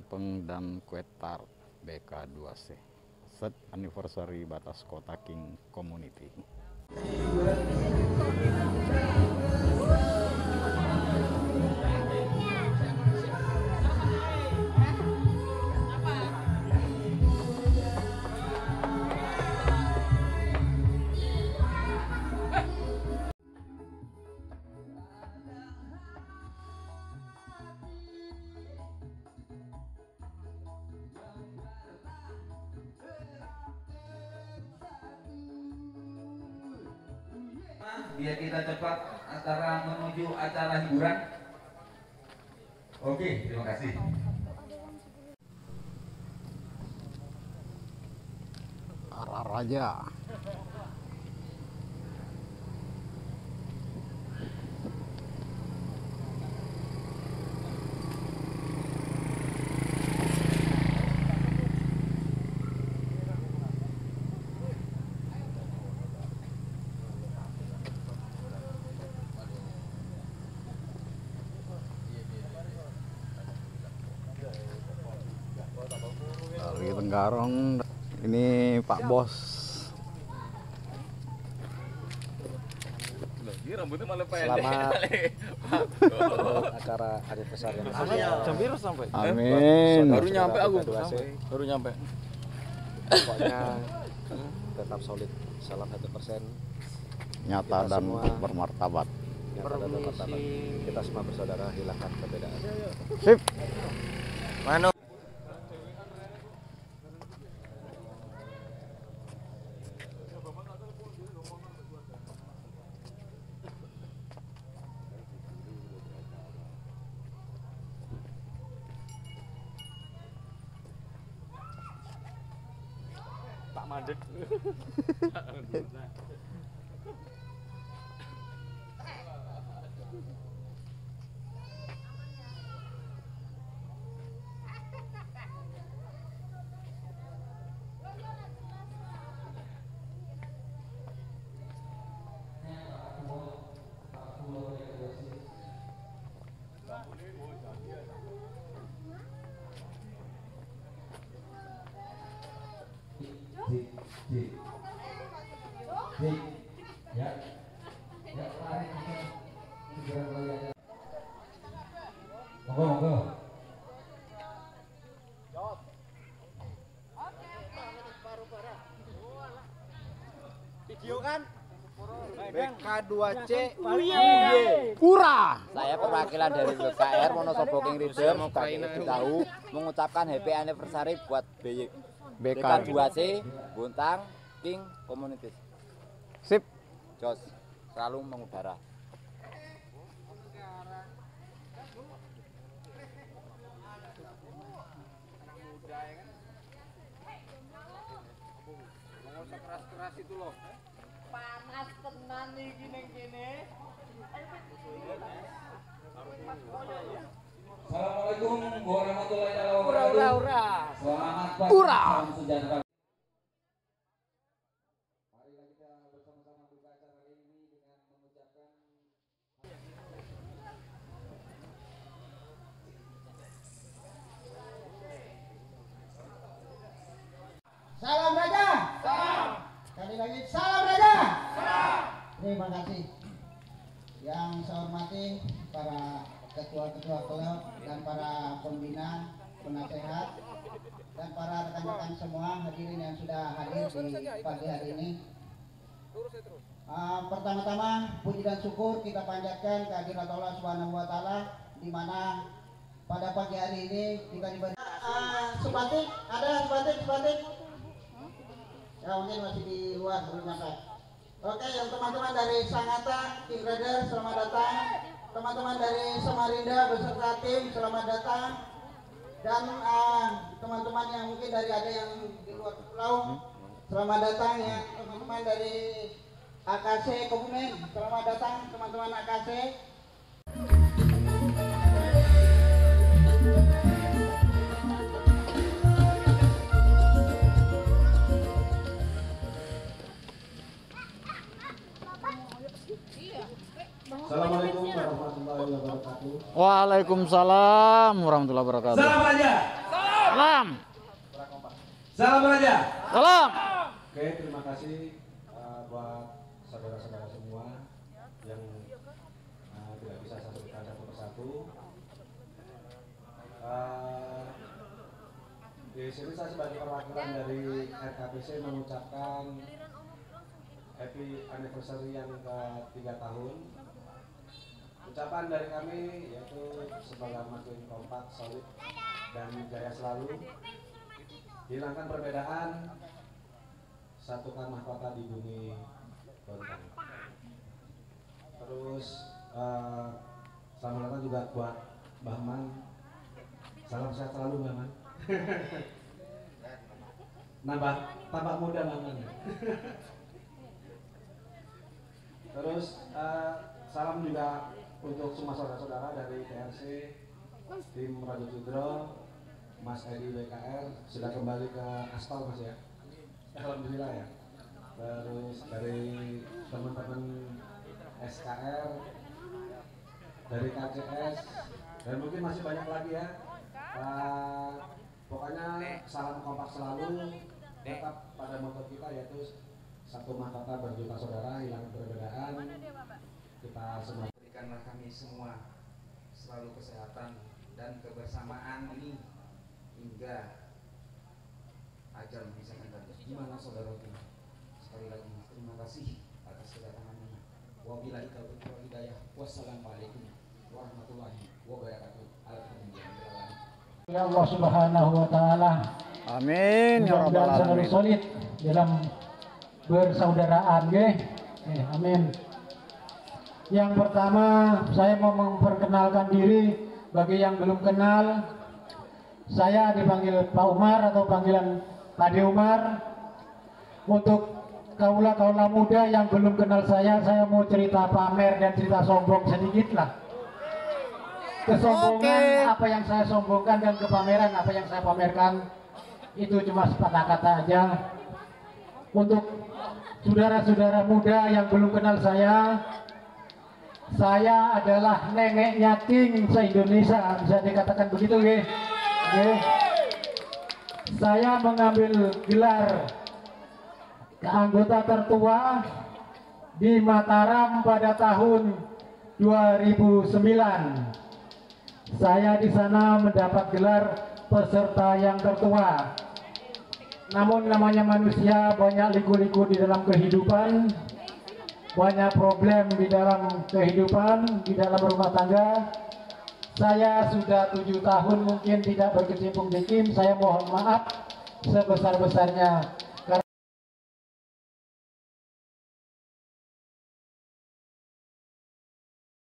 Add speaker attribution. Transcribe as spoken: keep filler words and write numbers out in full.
Speaker 1: Tumpeng dan kue tart B K dua C set anniversary Batas Kota King Community.
Speaker 2: Biar kita cepat antara menuju acara hiburan. Oke, terima kasih.
Speaker 1: Arah Raja. Dari Tenggarong, ini Pak Bos.
Speaker 3: Selamat acara anniversary
Speaker 4: Jam biru sampai.
Speaker 1: Amin.
Speaker 4: Baru nyampe aku. Baru nyampe.
Speaker 3: Pokoknya tetap solid, salam satu persen.
Speaker 1: Nyata
Speaker 3: Kita
Speaker 1: dan
Speaker 3: semua
Speaker 1: bermartabat.
Speaker 3: nyata dan bermartabat. Kita semua bersaudara, hilangkan perbedaan.
Speaker 1: Sip.
Speaker 4: Mano. Tak mandek.
Speaker 2: Cik, cik, cik, ya, ya, lari, segera mulai aja. Monggo, monggo.
Speaker 3: Video kan? B K dua C
Speaker 1: Pura.
Speaker 5: Saya perwakilan dari B K R Wonosobo King Rider sebagai tahu mengucapkan happy anniversary buat B
Speaker 1: B
Speaker 5: K
Speaker 1: K
Speaker 5: dua C Bontang King Community.
Speaker 1: Sip.
Speaker 5: Jos selalu mengudara.
Speaker 3: keras-keras itu loh.
Speaker 6: Panas tenan nih gini gini.
Speaker 2: Assalamualaikum warahmatullahi wabarakatuh.
Speaker 6: Ura ura ura.
Speaker 2: Selamat pagi.
Speaker 1: Ura.
Speaker 2: Salam sejahtera. Marilah kita bersama-sama buka acara ini dengan mengucapkan
Speaker 7: Salam Raja. Salam. Sekali lagi salam Raja. Salam. Terima kasih. Yang saya hormati para ketua-ketua klub dan para pembina, penasehat dan para rekan-rekan semua hadirin yang sudah hadir di pagi hari ini. Uh, pertama-tama puji dan syukur kita panjatkan kehadirat Allah Subhanahu wa taala di mana pada pagi hari ini kita diberi uh, sebatik, ada sebatik sebatik. Ya mungkin masih di luar belum nyampe. Oke, yang teman-teman dari Sangatta King Rider selamat datang. Teman-teman dari Samarinda beserta tim selamat datang. Dan teman-teman uh, yang mungkin dari ada yang di luar pulau selamat datang ya. Teman-teman dari A K C Kebumen selamat datang teman-teman A K C.
Speaker 2: Assalamualaikum warahmatullahi wabarakatuh.
Speaker 1: Waalaikumsalam warahmatullahi wabarakatuh.
Speaker 2: Salam Raja.
Speaker 8: Salam.
Speaker 9: Salam Raja.
Speaker 8: Salam.
Speaker 9: Oke, terima kasih uh, buat saudara-saudara semua yang uh, tidak bisa saya sebutkan satu persatu. Uh, di sini saya sebagai perwakilan dari R K P C mengucapkan happy anniversary yang ke tiga tahun. Ucapan dari kami yaitu semoga makin kompak, solid, dan jaya selalu. Hilangkan perbedaan, satukan mahkota di bumi Bontang. Terus uh, selamat datang juga buat Mbah Man. Salam sehat selalu Mbah Man. Nambah tambah muda Mbah Man. Terus uh, salam juga untuk semua saudara-saudara dari T R C, tim Radio Cudro, Mas Edi B K R sudah kembali ke aspal Mas ya. Alhamdulillah ya. Terus dari teman-teman S K R, dari K C S, dan mungkin masih banyak lagi ya. Uh, pokoknya salam kompak selalu, tetap pada moto kita yaitu satu mahkota berjuta saudara, hilang perbedaan. Kita semua
Speaker 2: berikanlah kami semua selalu kesehatan dan kebersamaan ini hingga ajal memisahkan kami. Gimana saudaraku? Sekali lagi terima kasih atas kedatangannya. Wabillahi taufiq wal hidayah. Wassalamualaikum warahmatullahi wabarakatuh. Alhamdulillah.
Speaker 10: Ya Allah Subhanahu wa taala.
Speaker 8: Amin ya rabbal
Speaker 10: Mudah-mudahan selalu
Speaker 8: alamin.
Speaker 10: solid dalam bersaudaraan nggih. Eh, amin. Yang pertama saya mau memperkenalkan diri bagi yang belum kenal. Saya dipanggil Pak Umar atau panggilan Pak De Umar. Untuk kaula-kaula muda yang belum kenal saya, saya mau cerita pamer dan cerita sombong sedikit lah. Kesombongan
Speaker 8: Oke.
Speaker 10: apa yang saya sombongkan dan kepameran apa yang saya pamerkan itu cuma sepatah kata aja. Untuk saudara-saudara muda yang belum kenal saya, saya adalah neneknya King se-Indonesia, bisa dikatakan begitu nggih. Nggih. Saya mengambil gelar anggota tertua di Mataram pada tahun dua ribu sembilan. Saya di sana mendapat gelar peserta yang tertua. Namun namanya manusia banyak liku-liku di dalam kehidupan, banyak problem di dalam kehidupan, di dalam rumah tangga. Saya sudah tujuh tahun mungkin tidak berkecimpung di tim. Saya mohon maaf sebesar-besarnya